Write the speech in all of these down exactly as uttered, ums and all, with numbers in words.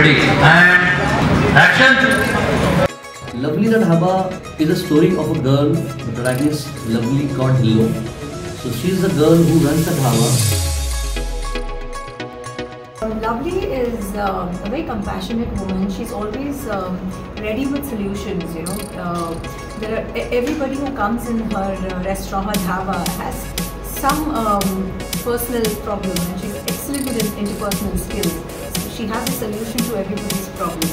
Ready and action. Lovely the Dhaba is a story of a girl, the protagonist Lovely called Hello. So she is the girl who runs the Dhaba. Lovely is uh, a very compassionate woman. She's always um, ready with solutions. You know, uh, there are, everybody who comes in her uh, restaurant, her dhaba, has some um, personal problem, and she's excellent with interpersonal skills. So she has a solution to everybody's problem.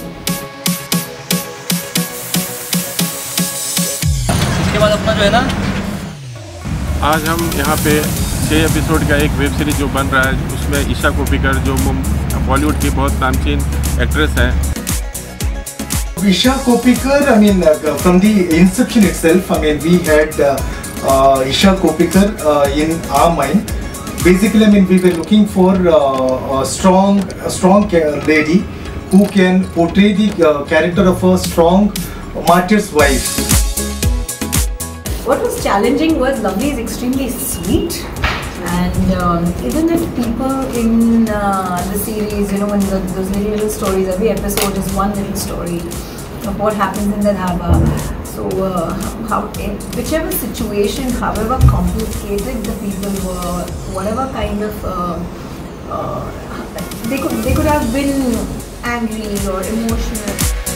इसके बाद अपना जो है ना, आज हम यहाँ पे छः एपिसोड का एक वेब सीरीज जो बन रहा है, उसमें ईशा कोप्पिकर जो बॉलीवुड की बहुत नामचीन एक्ट्रेस है. Isha Koppikar, I mean, uh, from the inception itself, I mean, we had uh, uh, Isha Koppikar uh, in our mind. Basically, I mean, we were looking for uh, a strong, a strong lady who can portray the uh, character of a strong martyr's wife. What was challenging was Lovely is extremely sweet, and um, even if people in uh, the series, you know, in the, those little, little stories, every episode is one little story of what happens in the dhaba. So, uh, how, in whichever situation, however complicated the people were, whatever kind of uh, uh, they could they could have been angry or emotional.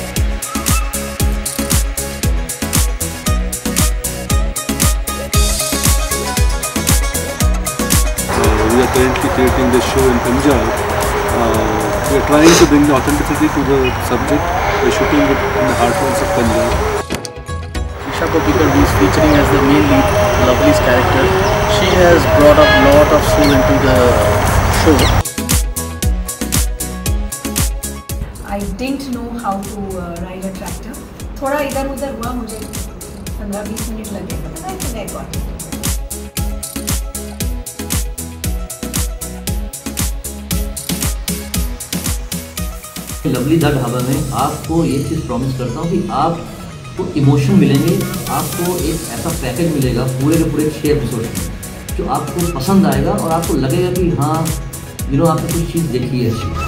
We are currently creating this show in Punjab. Uh, we are trying to bring the authenticity to the subject by shooting it in the heartlands of Punjab. Isha Koppikar, who is featuring as the main lead, Lovely's character, she has brought up a lot of soul into the show. I didn't know how to uh, ride a tractor. थोड़ा इधर उधर हुआ, मुझे पंद्रह बीस minute लगे, but I think I got it. Lovely the dhaba में आपको ये चीज़ प्रॉमिस करता हूँ कि आपको इमोशन मिलेंगे, आपको एक ऐसा पैकेज मिलेगा पूरे के पूरे छः एपिसोड में जो आपको पसंद आएगा और आपको लगेगा कि हाँ, यू नो, आपने कुछ चीज़ देखी है अच्छी.